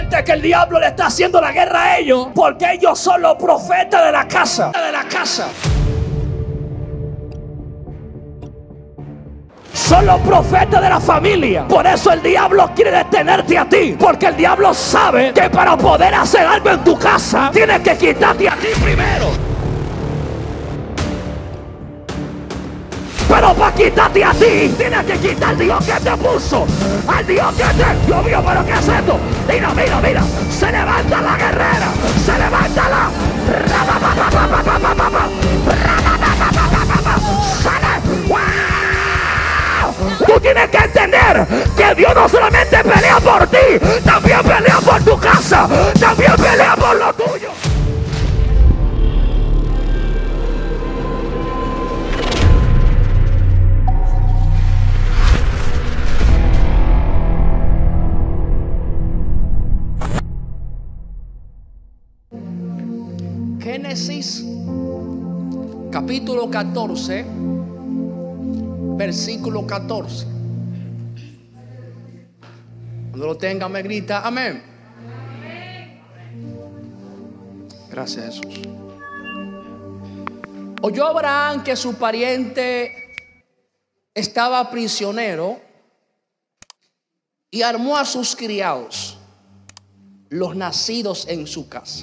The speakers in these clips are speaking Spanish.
siente que el diablo le está haciendo la guerra a ellos, porque ellos son los profetas de la casa. Son los profetas de la familia. Por eso el diablo quiere detenerte a ti, porque el diablo sabe que para poder hacer algo en tu casa tienes que quitarte a ti primero. Pero para quitarte a ti tienes que quitar al Dios que te puso, al Dios que te... Dios mío, ¿pero qué es esto? Mira, mira, mira. Se levanta la guerrera, se levanta la... Tú tienes que entender que Dios no solamente pelea por ti, también pelea por tu casa, también pelea por lo tuyo. Génesis capítulo 14, versículo 14. Cuando lo tenga me grita amén. Gracias, Jesús. Oyó Abraham que su pariente estaba prisionero y armó a sus criados, los nacidos en su casa,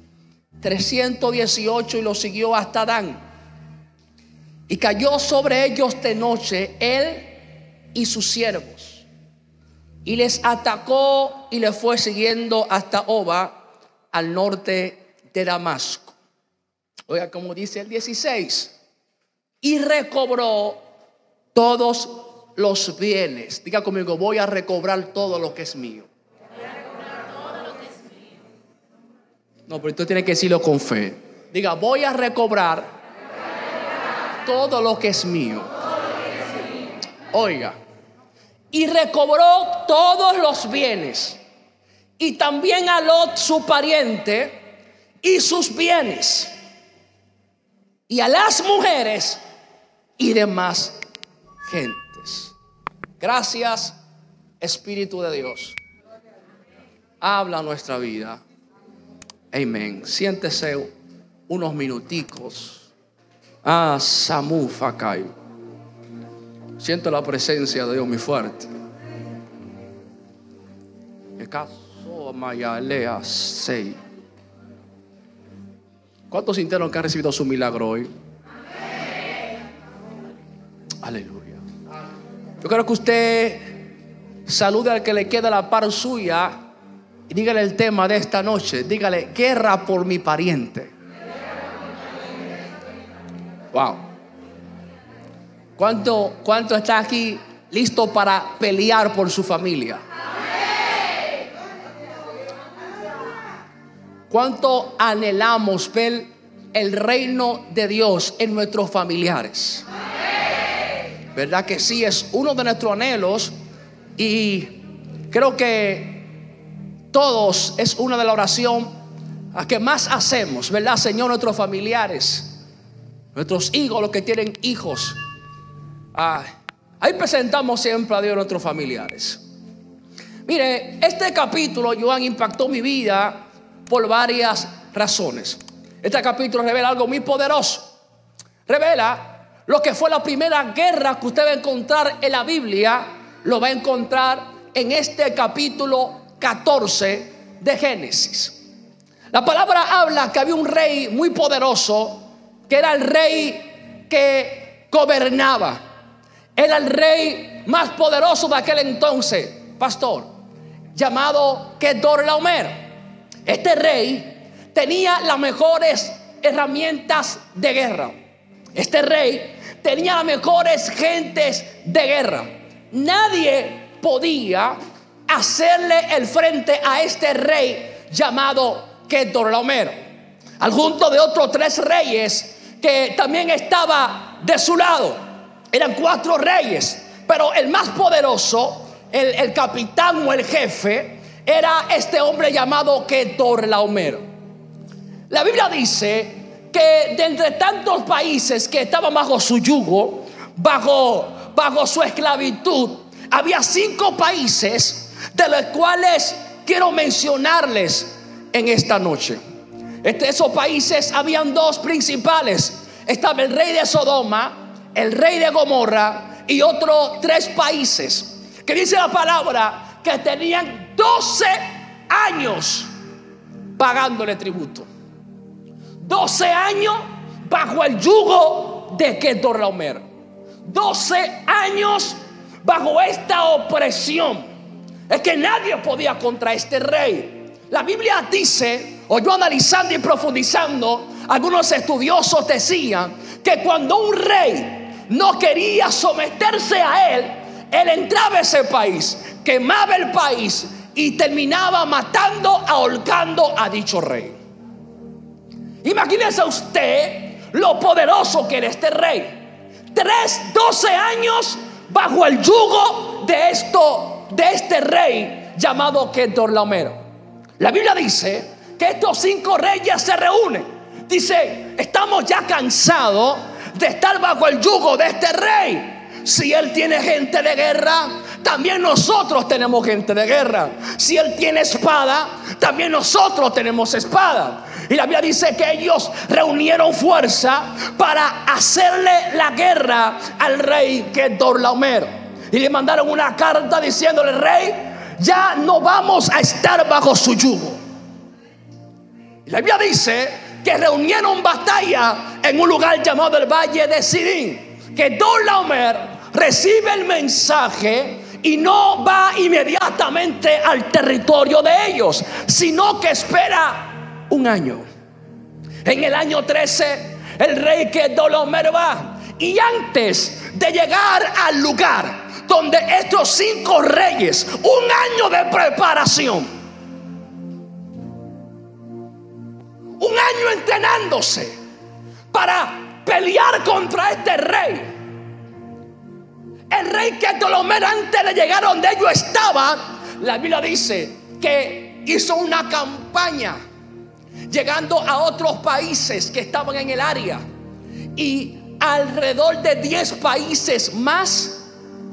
318, y los siguió hasta Dan. Y cayó sobre ellos de noche él y sus siervos, y les atacó y les fue siguiendo hasta Oba, al norte de Damasco. Oiga como dice el 16: y recobró todos los bienes. Diga conmigo: voy a recobrar todo lo que es mío. No, pero usted tiene que decirlo con fe. Diga: voy a recobrar todo lo que es mío. Oiga, y recobró todos los bienes, y también a Lot su pariente y sus bienes, y a las mujeres y demás gentes. Gracias, Espíritu de Dios. Habla nuestra vida. Amén. Siéntese unos minuticos. Samu Fakai. Siento la presencia de Dios muy fuerte. ¿Cuántos sintieron que han recibido su milagro hoy? Aleluya. Yo quiero que usted salude al que le queda la par suya y dígale el tema de esta noche. Dígale: guerra por mi pariente. Wow. ¿Cuánto está aquí listo para pelear por su familia? ¿Cuánto anhelamos ver el reino de Dios en nuestros familiares? ¿Verdad que sí? Es uno de nuestros anhelos, y creo que todos es una de las oraciones que más hacemos, ¿verdad? Señor, nuestros familiares, nuestros hijos, los que tienen hijos, ahí presentamos siempre a Dios nuestros familiares. Mire, este capítulo, Joan, impactó mi vida por varias razones. Este capítulo revela algo muy poderoso. Revela lo que fue la primera guerra que usted va a encontrar en la Biblia. Lo va a encontrar en este capítulo 14 de Génesis. La palabra habla que había un rey muy poderoso, que era el rey que gobernaba. Era el rey más poderoso de aquel entonces, pastor, llamado Kedorlaomer. Este rey tenía las mejores herramientas de guerra. Este rey tenía las mejores gentes de guerra. Nadie podía hacerle el frente a este rey llamado Kedorlaomer, al junto de otros 3 reyes que también estaba de su lado. Eran 4 reyes, pero el más poderoso, el capitán o el jefe, era este hombre llamado Kedorlaomer. La Biblia dice que de entre tantos países que estaban bajo su yugo, bajo su esclavitud, había 5 países de los cuales quiero mencionarles en esta noche. Esos países habían dos principales. Estaba el rey de Sodoma, el rey de Gomorra y otros 3 países que dice la palabra que tenían 12 años pagándole tributo. 12 años bajo el yugo de Kedorlaomer. 12 años bajo esta opresión. Es que nadie podía contra este rey. La Biblia dice, o yo analizando y profundizando, algunos estudiosos decían que cuando un rey no quería someterse a él, él entraba a ese país, quemaba el país y terminaba matando, ahorcando a dicho rey. Imagínese usted lo poderoso que era este rey. 12 años bajo el yugo de este rey llamado Kedorlaomer. La Biblia dice que estos 5 reyes se reúnen. Dice, estamos ya cansados de estar bajo el yugo de este rey. Si él tiene gente de guerra, también nosotros tenemos gente de guerra. Si él tiene espada, también nosotros tenemos espada. Y la Biblia dice que ellos reunieron fuerza para hacerle la guerra al rey Kedorlaomer. Y le mandaron una carta diciéndole: rey, ya no vamos a estar bajo su yugo. Y la Biblia dice que reunieron batalla en un lugar llamado el Valle de Sidín. Kedorlaomer recibe el mensaje y no va inmediatamente al territorio de ellos, sino que espera un año. En el año 13 el rey Kedorlaomer va, y antes de llegar al lugar donde estos 5 reyes, un año de preparación, un año entrenándose para pelear contra este rey. El rey Kedorlaomer, antes de llegar donde ellos estaban, la Biblia dice que hizo una campaña llegando a otros países que estaban en el área, y alrededor de 10 países más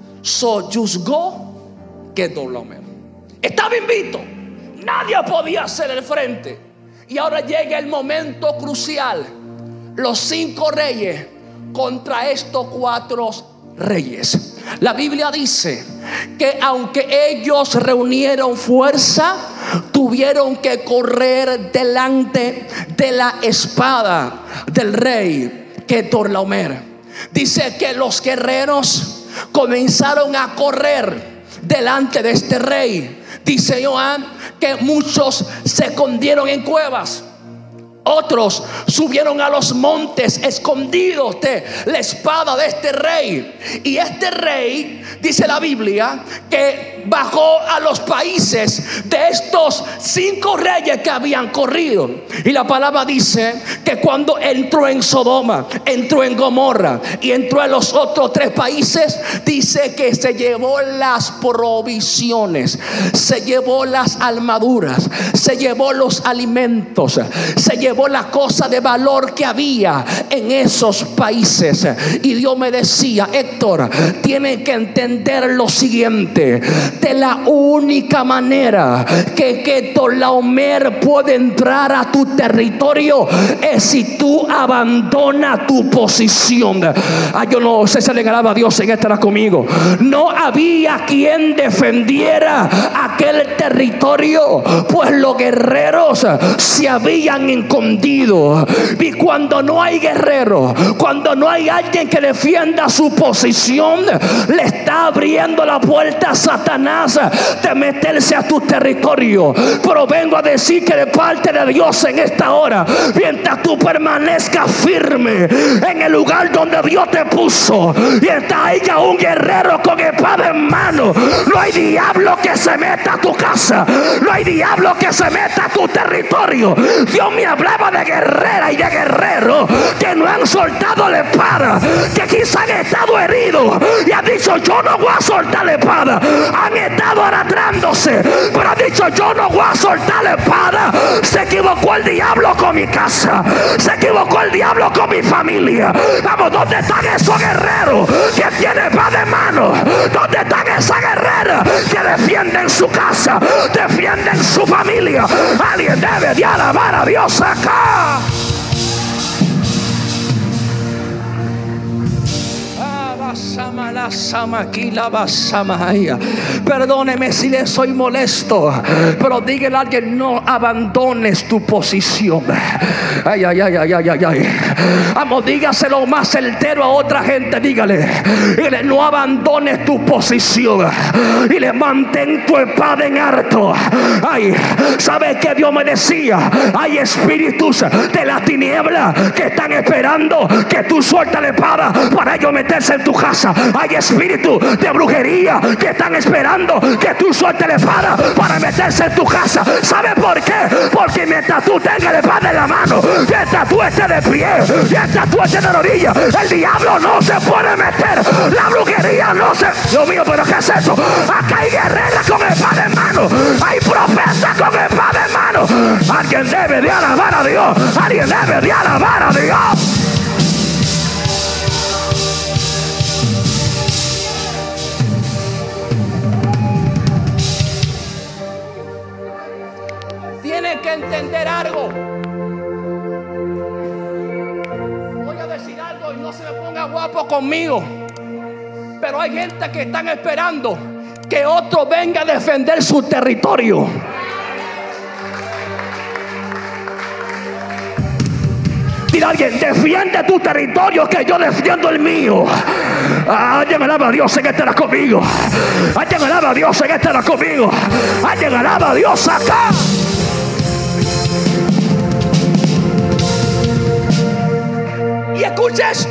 soyuzgó Kedorlaomer. Estaba invicto, nadie podía hacer el frente. Y ahora llega el momento crucial: los 5 reyes contra estos 4 reyes. La Biblia dice que aunque ellos reunieron fuerza, tuvieron que correr delante de la espada del rey Kedorlaomer. Dice que los guerreros comenzaron a correr delante de este rey. Dice Joan que muchos se escondieron en cuevas, otros subieron a los montes escondidos de la espada de este rey. Y este rey, dice la Biblia, que bajó a los países de estos 5 reyes que habían corrido. Y la palabra dice que cuando entró en Sodoma, entró en Gomorra y entró en los otros 3 países, dice que se llevó las provisiones, se llevó las armaduras, se llevó los alimentos, se llevó las cosas de valor que había en esos países. Y Dios me decía: Héctor, tienen que entender lo siguiente: de la única manera que Kedorlaomer puede entrar a tu territorio es si tú abandonas tu posición. Yo no sé si le agradaba a Dios en estar conmigo. No había quien defendiera aquel territorio, pues los guerreros se habían escondido. Y cuando no hay guerrero, cuando no hay alguien que defienda su posición, le está abriendo la puerta a Satanás de meterse a tu territorio. Pero vengo a decir que de parte de Dios en esta hora, mientras tú permanezcas firme en el lugar donde Dios te puso, mientras haya un guerrero con espada en mano, no hay diablo que se meta a tu casa, no hay diablo que se meta a tu territorio. Dios me hablaba de guerrera y de guerreros que no han soltado la espada, que quizás han estado heridos y han dicho: yo no voy a soltar la espada. Han había estado arrastrándose, pero ha dicho: yo no voy a soltar la espada. Se equivocó el diablo con mi casa, se equivocó el diablo con mi familia. Vamos, ¿dónde están esos guerreros que tienen espada en mano? ¿Dónde están esas guerreras que defienden su casa, defienden su familia? Alguien debe de alabar a Dios acá. Perdóneme si le soy molesto, pero dígale a alguien: no abandones tu posición. Ay, ay, ay, ay, ay, ay. Vamos, dígaselo más certero a otra gente. Dígale: no abandones tu posición y le mantén tu espada en alto. Ay, ¿sabes qué Dios me decía? Hay espíritus de la tiniebla que están esperando que tú sueltes la espada para ellos meterse en tu casa. Hay espíritus de brujería que están esperando que tú sueltes la espada para meterse en tu casa. ¿Sabes por qué? Porque mientras tú tengas la espada en la mano, mientras tú estés de pie, mientras tú estés de rodillas, el diablo no se puede meter. La brujería no se... Dios mío, ¿pero qué es eso? Acá hay guerreras con espada en mano, hay profetas con espada en mano. Alguien debe de alabar a Dios. Alguien debe de alabar a Dios. Tienes que entender algo. Voy a decir algo y no se me ponga guapo conmigo, pero hay gente que están esperando que otro venga a defender su territorio. Dile a alguien: defiende tu territorio, que yo defiendo el mío. Alguien alaba a Dios en que estará conmigo. Alguien alaba a Dios en que estará conmigo. Alguien alaba a Dios acá. Y escucha esto: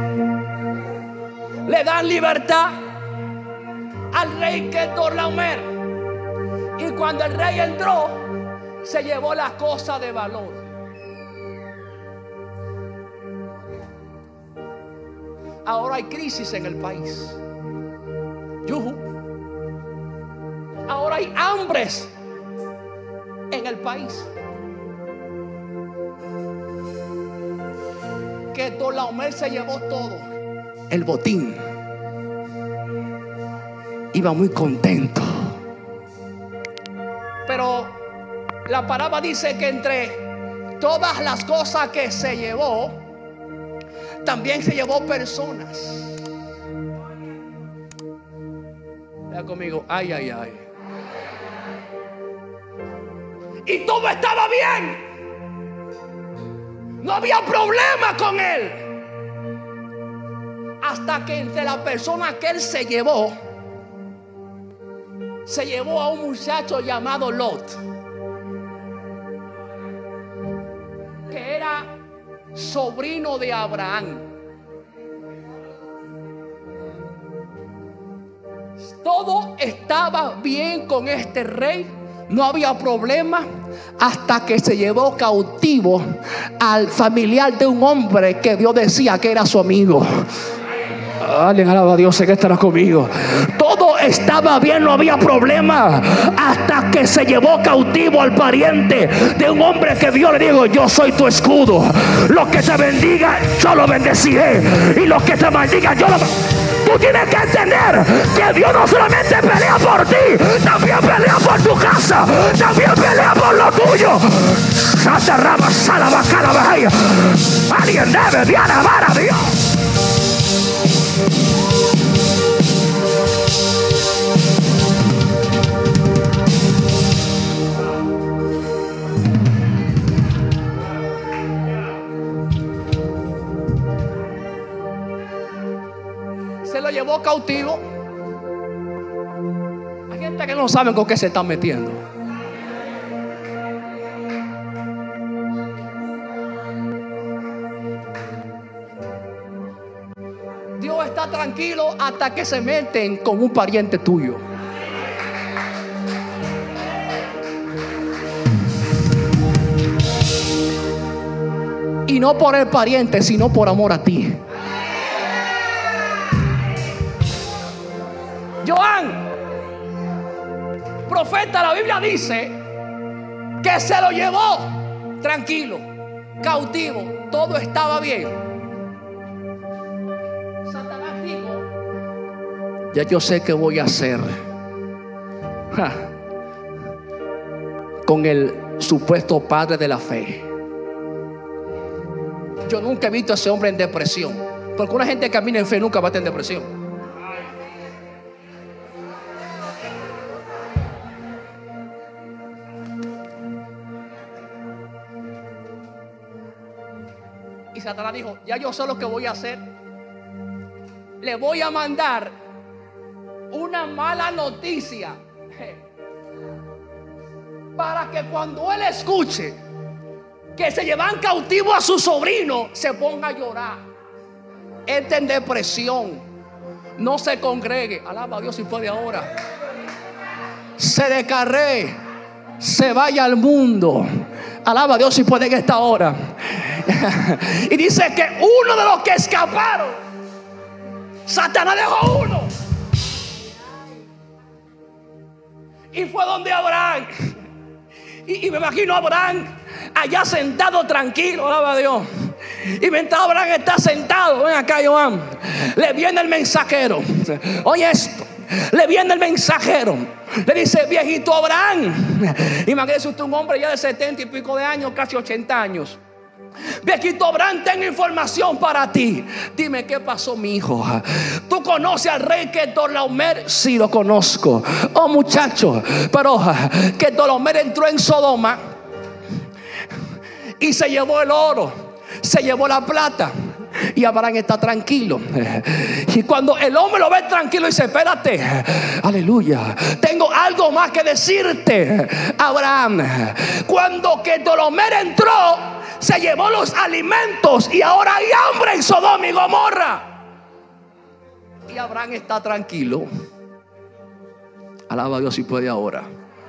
le dan libertad al rey Kedorlaomer, y cuando el rey entró, se llevó las cosas de valor. Ahora hay crisis en el país. Ahora hay hambres en el país. Kedorlaomer se llevó todo, el botín. Iba muy contento, pero la palabra dice que entre todas las cosas que se llevó, también se llevó personas. Vea conmigo: ay, ay, ay. Y todo estaba bien. No había problema con él, hasta que entre la persona que él se llevó a un muchacho llamado Lot, que era sobrino de Abraham. Todo estaba bien con este rey, no había problema, hasta que se llevó cautivo al familiar de un hombre que Dios decía que era su amigo. Alguien alaba a Dios, sé que estará conmigo. Todo estaba bien, no había problema, hasta que se llevó cautivo al pariente de un hombre que Dios le dijo: yo soy tu escudo. Los que te bendigan, yo lo bendeciré, y los que te maldigan, yo lo... Tú tienes que entender que Dios no solamente pelea por ti, también pelea por tu casa, también pelea por lo tuyo. Alguien debe de alabar a Dios. Se lo llevó cautivo. Hay gente que no sabe con qué se están metiendo. Dios está tranquilo hasta que se meten con un pariente tuyo. Y no por el pariente, sino por amor a ti. Joan, profeta, la Biblia dice que se lo llevó tranquilo, cautivo, todo estaba bien. Satanás dijo: ya yo sé qué voy a hacer con el supuesto padre de la fe. Yo nunca he visto a ese hombre en depresión, porque una gente que camina en fe nunca va a estar en depresión. Y Satanás dijo: ya yo sé lo que voy a hacer. Le voy a mandar una mala noticia para que cuando él escuche que se llevan cautivo a su sobrino, se ponga a llorar. Está en depresión, no se congregue. Alaba a Dios si puede ahora. Se descarree, se vaya al mundo. Alaba a Dios si puede en esta hora. Y dice que uno de los que escaparon, Satanás dejó uno, y fue donde Abraham. Y me imagino a Abraham allá sentado tranquilo, alaba a Dios. Y mientras Abraham está sentado, ven acá, Joan, le viene el mensajero. Oye esto, le viene el mensajero. Le dice: viejito Abraham, imagínese usted un hombre ya de 70 y pico de años, casi 80 años. Viejito Abraham, tengo información para ti. Dime, ¿qué pasó, mi hijo? ¿Tú conoces al rey Kedorlaomer? Sí, lo conozco. Oh, muchacho, pero Kedorlaomer entró en Sodoma y se llevó el oro, se llevó la plata. Y Abraham está tranquilo. Y cuando el hombre lo ve tranquilo, dice: espérate, aleluya, tengo algo más que decirte, Abraham. Cuando Kedorlaomer entró, se llevó los alimentos y ahora hay hambre en Sodoma y Gomorra. Y Abraham está tranquilo. Alaba a Dios si puede ahora.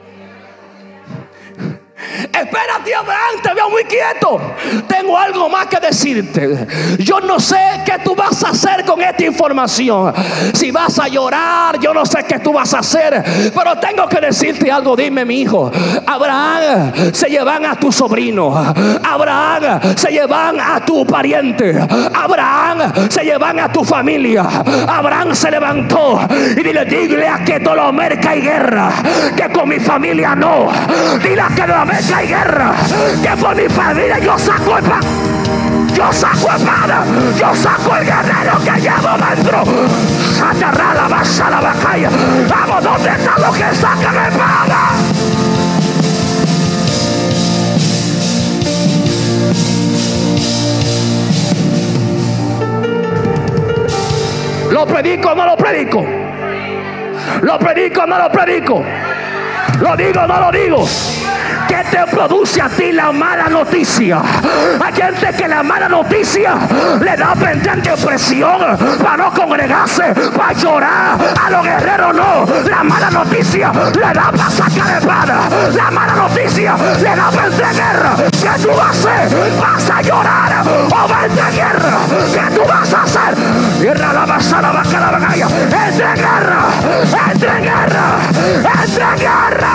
Espérate, Abraham, te veo muy quieto. Tengo algo más que decirte. Yo no sé qué tú vas a hacer con esta información. Si vas a llorar, yo no sé qué tú vas a hacer, pero tengo que decirte algo. Dime, mi hijo. Abraham, se llevan a tu sobrino. Abraham, se llevan a tu pariente. Abraham, se llevan a tu familia. Abraham se levantó y dile a Kedorlaomer que hay guerra, que con mi familia no. Dile a Kedorlaomer que hay guerra, que por mi familia yo saco espada, yo saco el guerrero que llevo dentro. Sacará la basa, la bacalla. Vamos, ¿dónde están los que sacan espada? ¿Lo predico o no lo predico? ¿Lo predico o no lo predico? ¿Lo digo o no lo digo? ¿Qué te produce a ti la mala noticia? Hay gente que la mala noticia le da prender depresión, para no congregarse, para llorar. A los guerreros no. La mala noticia le da para sacar espada. La mala noticia le da para entrar guerra. ¿Qué tú vas a hacer? ¿Vas a llorar o vas a entrar guerra? ¿Qué tú vas a hacer? Guerra, la basa, la vaca, la vacalla. Entra en guerra, entra en guerra, entra en guerra.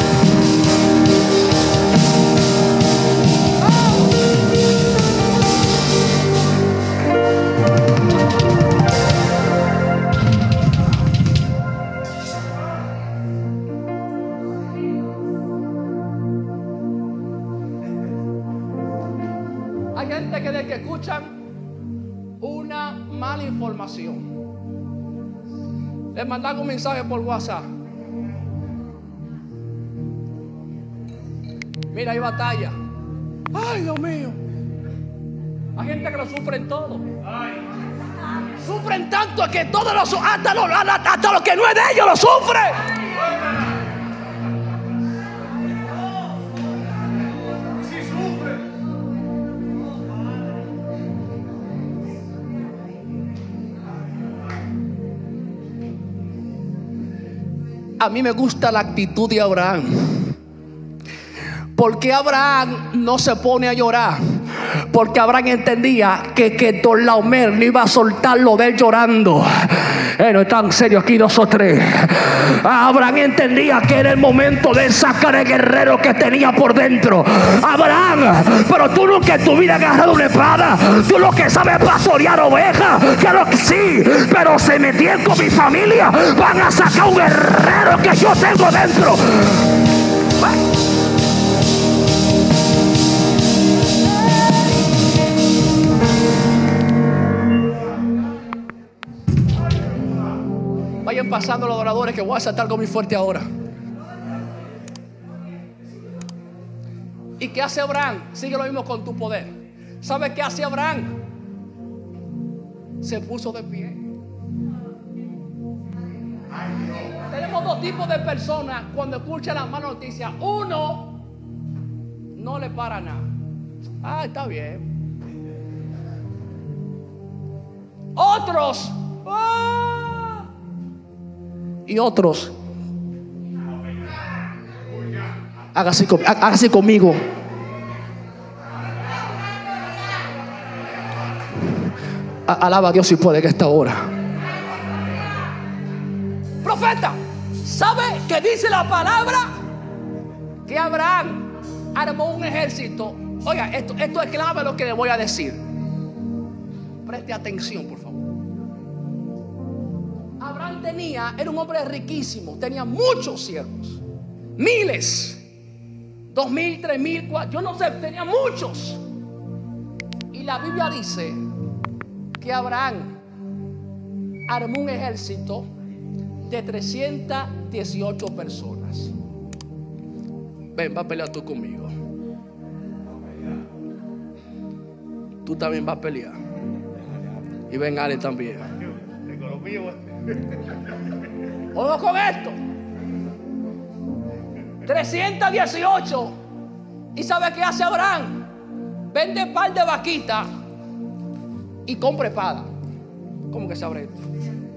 Hay gente que desde que escuchan una mala información, les mandan un mensaje por WhatsApp: mira, hay batalla. Ay, Dios mío. Hay gente que lo sufren todo. Sufren tanto que todos hasta lo que no es de ellos lo sufren. A mí me gusta la actitud de Abraham. ¿Por qué Abraham no se pone a llorar? Porque Abraham entendía que Don Laomer no iba a soltar lo de él llorando. No están serios aquí 2 o 3. Abraham entendía que era el momento de sacar el guerrero que tenía por dentro. Abraham, pero tú nunca en tu vida has agarrado una espada. Tú lo que sabes es pastorear ovejas. Claro que sí, pero se metían con mi familia. Van a sacar un guerrero que yo tengo dentro. Vayan pasando los adoradores que voy a saltar algo muy fuerte ahora. ¿Y qué hace Abraham? Sigue lo mismo con tu poder. ¿Sabes qué hace Abraham? Se puso de pie. Tenemos 2 tipos de personas cuando escuchan las malas noticias. Uno no le para nada. Está bien. Otros y otros, hágase conmigo. Alaba a Dios si puede que esta hora. Profeta, ¿sabe qué dice la palabra? Que Abraham armó un ejército. Oiga, esto es clave lo que le voy a decir. Preste atención, por favor. Abraham era un hombre riquísimo, tenía muchos siervos, miles, 2,000, 3,000, yo no sé, tenía muchos. Y la Biblia dice que Abraham armó un ejército de 318 personas. Ven, va a pelear tú conmigo. Tú también vas a pelear. Y ven, Ale también. Vamos con esto. 318. ¿Y sabe qué hace Abraham? Vende un par de vaquitas y compra espada. ¿Cómo que se abre esto?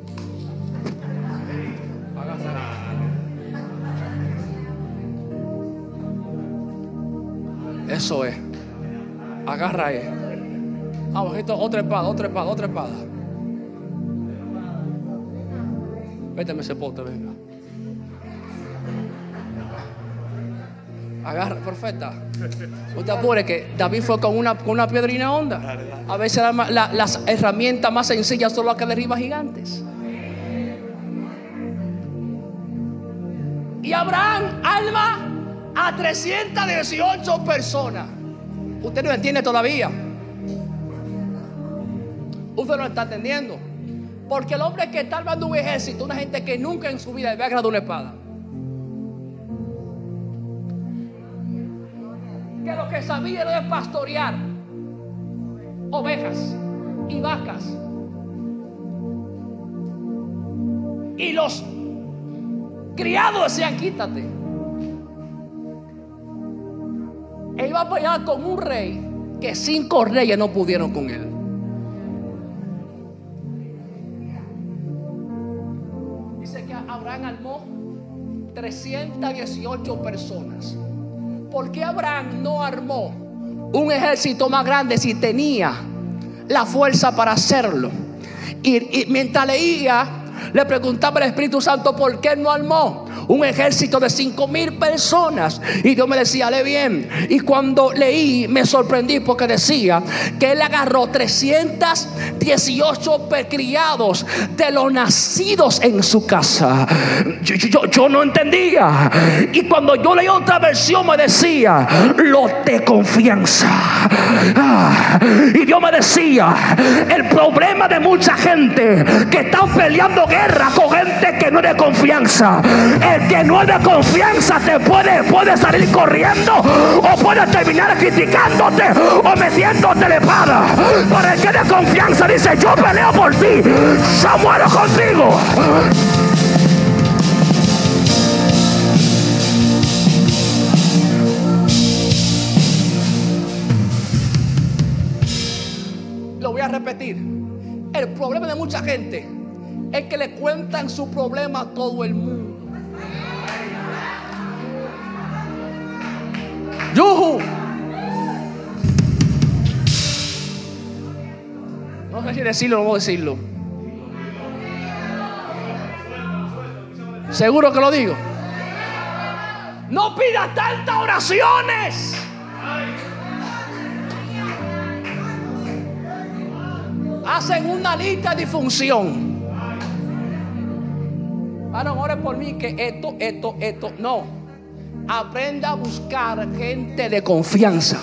Eso es. Agarra ahí. Vamos, esto, otra espada. Méteme ese pote, venga. Agarra, profeta. No te apures que David fue con una piedrina honda. A veces las herramientas más sencillas son las que derriban gigantes. Y Abraham alma a 318 personas. Usted no entiende todavía. Usted no está entendiendo. Porque el hombre que está armando un ejército, una gente que nunca en su vida había agarrado una espada, que lo que sabía era de pastorear ovejas y vacas, y los criados decían: quítate. Él iba a pelear con un rey que 5 reyes no pudieron con él. Dice que Abraham armó 318 personas. ¿Por qué Abraham no armó un ejército más grande si tenía la fuerza para hacerlo? Y mientras leía, le preguntaba al Espíritu Santo por qué no armó un ejército de 5,000 personas. Y Dios me decía: lee bien. Y cuando leí me sorprendí, porque decía que él agarró 318 criados de los nacidos en su casa. Yo no entendía. Y cuando yo leí otra versión me decía: los de confianza. Y Dios me decía: el problema de mucha gente que están peleando guerra con gente que no es de confianza. El que no es de confianza te puede salir corriendo, o puede terminar criticándote o metiéndote la espada. Pero el que es de confianza dice: yo peleo por ti, yo muero contigo. Lo voy a repetir. El problema de mucha gente es que le cuentan su problema a todo el mundo. sé si decirlo o no decirlo. ¿Seguro que lo digo? No pidas tantas oraciones. Hacen una lista de disfunción. Ahora ore por mí que esto. No. Aprenda a buscar gente de confianza.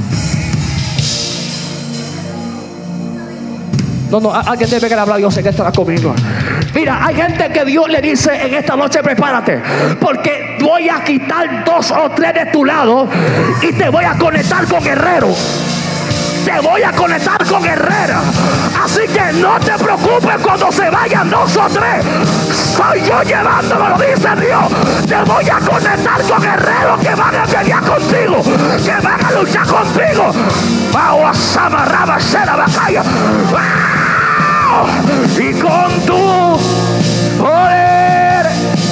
No, alguien debe que hablar. Dios sé que estará conmigo. Mira, hay gente que Dios le dice en esta noche: prepárate, porque voy a quitar 2 o 3 de tu lado y te voy a conectar con guerreros. Te voy a conectar con guerreras. Así que no te preocupes cuando se vayan 2 o 3. Soy yo llevándolo, lo dice Dios. Te voy a conectar con guerreros que van a pelear contigo, que van a luchar contigo. Vamos a amarrar a hacer la batalla. Y con tu poder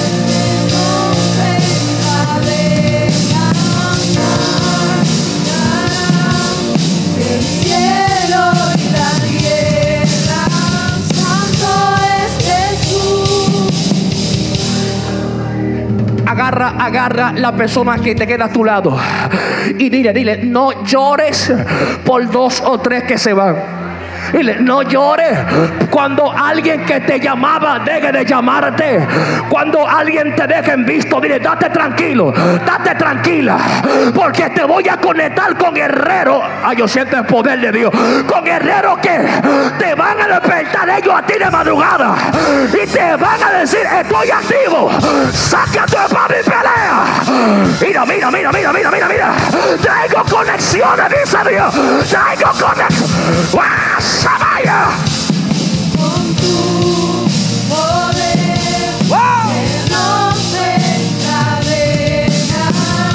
el cielo y la tierra, santo es Jesús. Agarra la persona que te queda a tu lado y dile, no llores por 2 o 3 que se van. Dile, no llores cuando alguien que te llamaba deje de llamarte. Cuando alguien te deje en visto, dile, date tranquilo, date tranquila, porque te voy a conectar con guerreros. Ay, yo siento el poder de Dios. Con guerreros que te van a despertar ellos a ti de madrugada y te van a decir: estoy activo, saca tu espada y pelea. Mira. Traigo conexiones, dice Dios. Traigo conexiones. ¡Vaya! Con tu poder se rompen cadenas,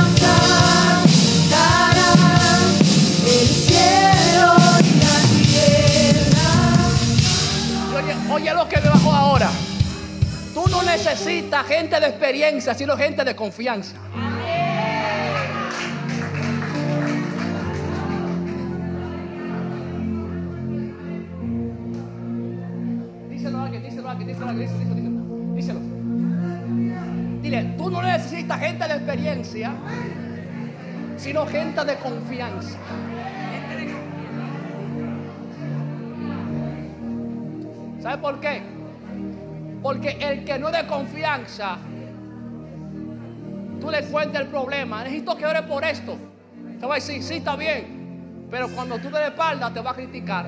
cantarán el cielo y la tierra. Oye lo que me bajó ahora. Tú no necesitas gente de experiencia, sino gente de confianza. Díselo. Dile, tú no necesitas gente de experiencia, sino gente de confianza. ¿Sabe por qué? Porque el que no es de confianza, tú le cuentas el problema: necesito que ore por esto. Te va a decir, sí, está bien, pero cuando tú te de espalda te va a criticar.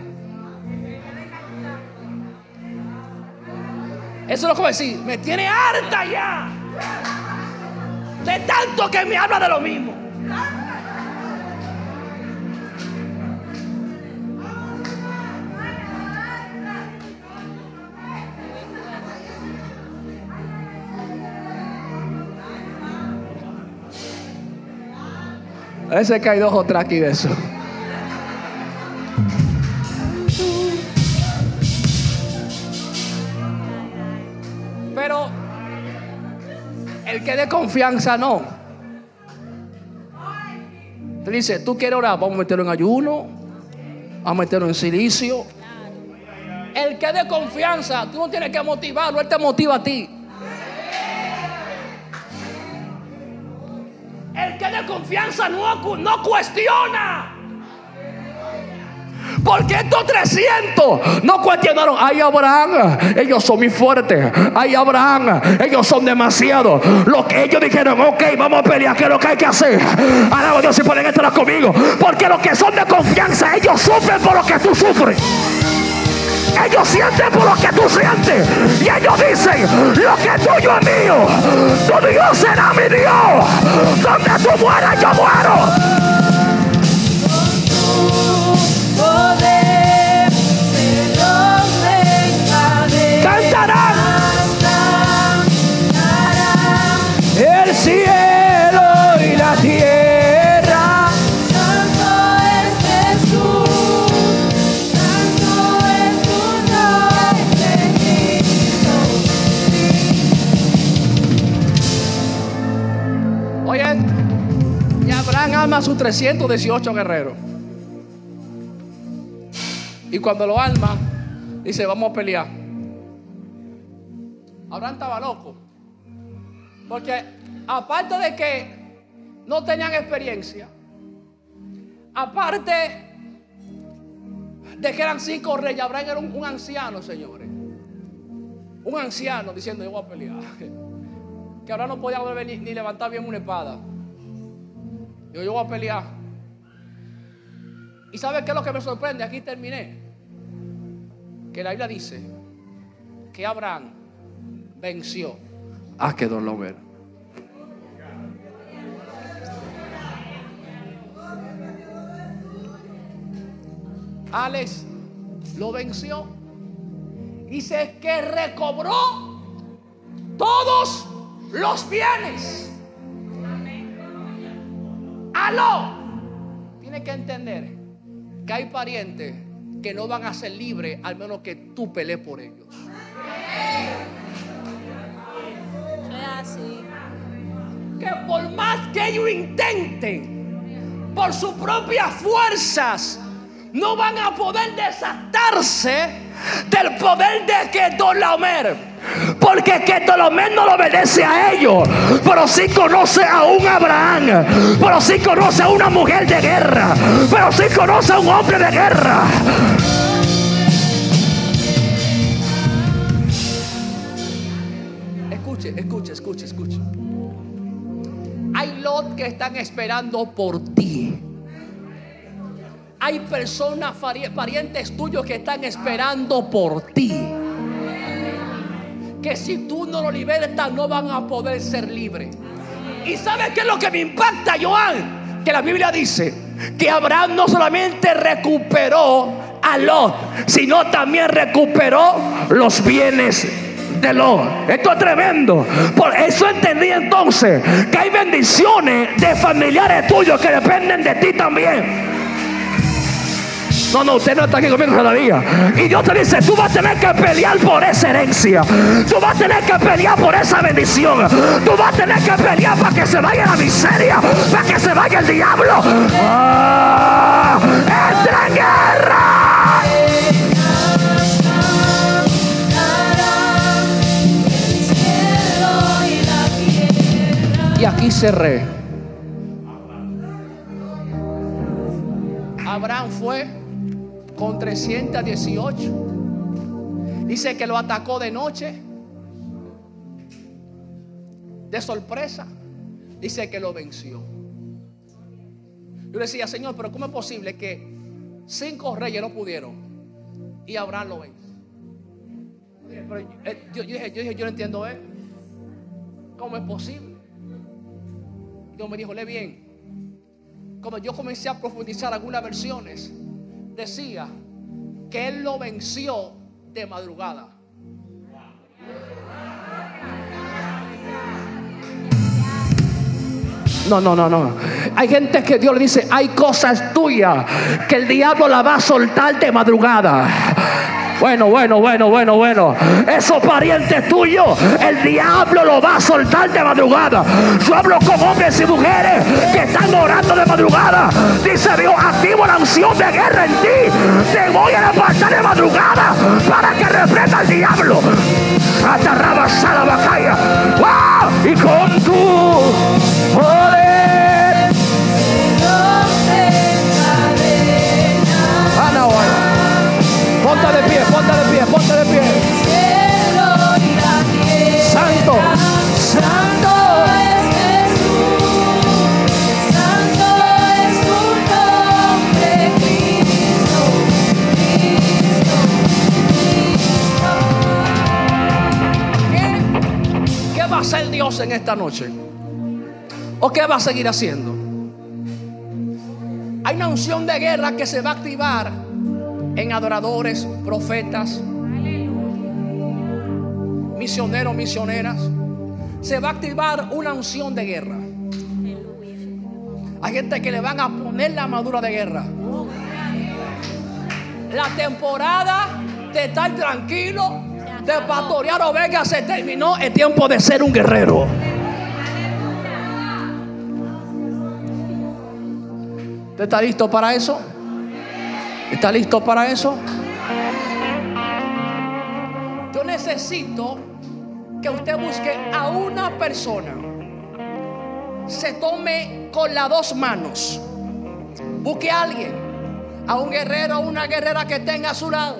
Eso es lo que voy a decir: me tiene harta ya de tanto que me habla de lo mismo. A veces que hay 2 o 3 aquí de eso. Pero el que dé confianza no. Te dice, tú quieres orar, vamos a meterlo en ayuno, vamos a meterlo en silicio. El que dé confianza, tú no tienes que motivarlo, él te motiva a ti. El que dé confianza no cuestiona. Porque estos 300 no cuestionaron: ay, Abraham, ellos son muy fuertes. Ay, Abraham, ellos son demasiado. Lo que ellos dijeron: ok, vamos a pelear, ¿qué es lo que hay que hacer? Alaba a Dios si pueden estar conmigo. Porque los que son de confianza, ellos sufren por lo que tú sufres. Ellos sienten por lo que tú sientes. Y ellos dicen: lo que es tuyo es mío. Tu Dios será mi Dios. Donde tú mueras, yo muero. Poder se rompen cadenas, Cantarán el cielo y la tierra. santo es Jesús, santo es tu nombre, Cristo. Oye, y Abraham ama a sus 318 guerreros. Y cuando lo alma, Dice, vamos a pelear. Abraham estaba loco. Porque aparte de que no tenían experiencia, aparte de que eran 5 reyes, Abraham era un anciano, señores. Un anciano diciendo, yo voy a pelear. Que Abraham no podía volver ni levantar bien una espada. Yo voy a pelear. ¿Y sabe qué es lo que me sorprende? Aquí terminé. Que la Biblia dice que Abraham venció a Kedorlaomer. Alex lo venció. Dice que recobró todos los bienes. Aló. Tiene que entender que hay parientes que no van a ser libres al menos que tú pelees por ellos. Es así. Que por más que ellos intenten por sus propias fuerzas, no van a poder desatarse del poder de Kedorlaomer. Porque Kedorlaomer no lo obedece a ellos, pero sí conoce a un Abraham, pero sí conoce a una mujer de guerra, pero sí conoce a un hombre de guerra. Escuche. Hay Lot que están esperando por ti. Hay personas, parientes tuyos que están esperando por ti. Que si tú no lo libertas no van a poder ser libres. ¿Y sabes qué es lo que me impacta, Joan? Que la Biblia dice que Abraham no solamente recuperó a Lot, sino también recuperó los bienes de Lot. Esto es tremendo. Por eso entendí entonces que hay bendiciones de familiares tuyos que dependen de ti también. No, usted no está aquí conmigo todavía. Y Dios te dice, tú vas a tener que pelear por esa herencia. Tú vas a tener que pelear por esa bendición. Tú vas a tener que pelear para que se vaya la miseria, para que se vaya el diablo. ¡Entra en guerra! Y aquí cerré. Abraham fue con 318. Dice que lo atacó de noche, de sorpresa. Dice que lo venció. Yo decía, Señor, pero ¿cómo es posible que 5 reyes no pudieron y Abraham lo vence? Pero yo dije, yo no entiendo eso. ¿Cómo es posible? Dios me dijo, lee bien. Cuando yo comencé a profundizar algunas versiones, decía que él lo venció de madrugada. No. Hay gente que Dios le dice, hay cosas tuyas que el diablo la va a soltar de madrugada. Bueno. Esos parientes tuyos, el diablo lo va a soltar de madrugada. Yo hablo con hombres y mujeres que están orando de madrugada. Dice Dios, activo la unción de guerra en ti. Te voy a levantar de madrugada para que reprenda al diablo. Atarraba sala bacaya. ¡Wow! Y con tu poder. Ponte de pie. Santo es Jesús, santo es tu nombre, Cristo. ¿Qué va a hacer Dios en esta noche? ¿O qué va a seguir haciendo? Hay una unción de guerra que se va a activar en adoradores, profetas, misioneros, misioneras. Se va a activar una unción de guerra. Hay gente que le van a poner la armadura de guerra. La temporada de estar tranquilo, de pastorear ovejas se terminó. Es tiempo de ser un guerrero. ¿Usted está listo para eso? ¿Está listo para eso? necesito que usted busque a una persona, se tome con las dos manos, busque a alguien, a un guerrero o una guerrera que tenga a su lado.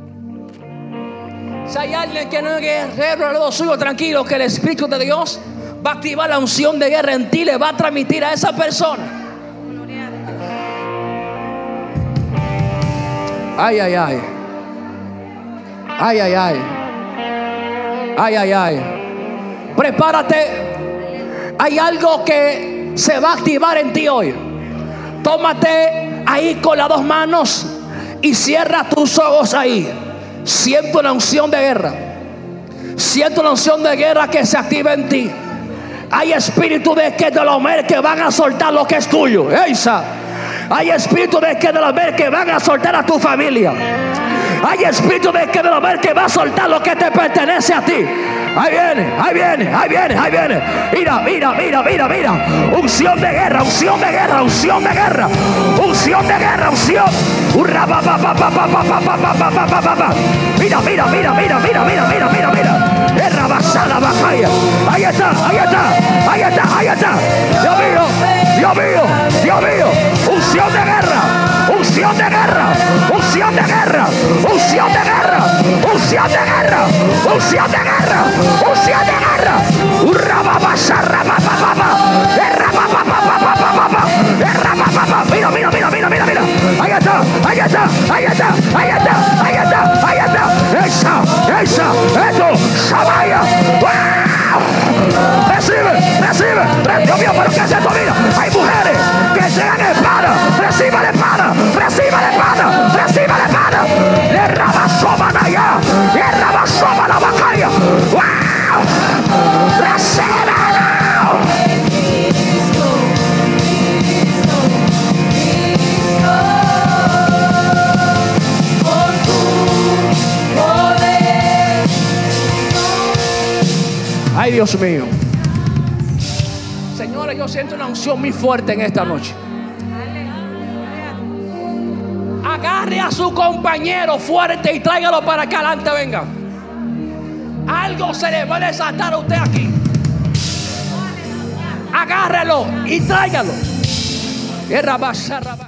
Si hay alguien que no es guerrero al lado suyo, tranquilo, que el Espíritu de Dios va a activar la unción de guerra en ti, le va a transmitir a esa persona. Ay, ay, ay. Ay, ay, ay. Ay, ay, ay. Prepárate. Hay algo que se va a activar en ti hoy. Tómate ahí con las dos manos y cierra tus ojos ahí. Siento la unción de guerra. Siento la unción de guerra que se activa en ti. Hay espíritu de que de los que van a soltar lo que es tuyo. Esa. Hay espíritu de que de los que van a soltar a tu familia. Hay espíritu de que de los que va a soltar lo que te pertenece a ti. Ahí viene, ahí viene, ahí viene, ahí viene. Mira, mira, mira, mira, mira. Unción de guerra, unción de guerra, unción de guerra. Unción de guerra, unción. Mira, mira, mira, mira, mira, mira, mira, mira, mira. Guerra basada, bajaya. Ahí está, ahí está, ahí está, ahí está. Dios mío, Dios mío, Dios mío. Unción de guerra, unción de guerra, unción de guerra, unción de guerra, unción de guerra, unción de guerra, unción de guerra. Mira, mira, mira, mira, mira, mira. Ahí está, ahí está, ahí está, ahí está, ahí está, ahí está. Esa, esto, Samaya. Recibe, recibe. Dios mío, pero ¿qué es esto? Mira, hay mujeres que sean espada. Reciba la espada, reciba la espada, reciba la espada. Le rabasoma allá, le rabasoma la bacalla. Reciba. Ay, Dios mío. Señores, yo siento una unción muy fuerte en esta noche. Agarre a su compañero fuerte y tráigalo para acá adelante, venga. Algo se le va a desatar a usted aquí. Agárrelo y tráigalo.